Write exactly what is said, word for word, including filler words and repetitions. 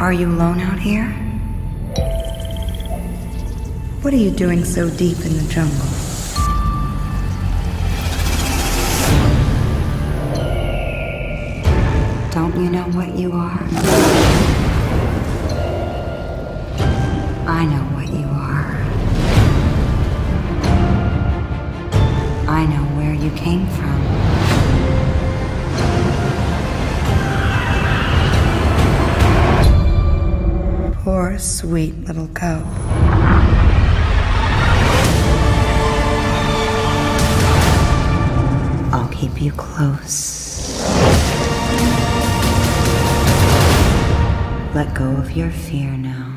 Are you alone out here? What are you doing so deep in the jungle? Don't you know what you are? I know what you are. I know where you came from. Poor, sweet little cub. I'll keep you close. Let go of your fear now.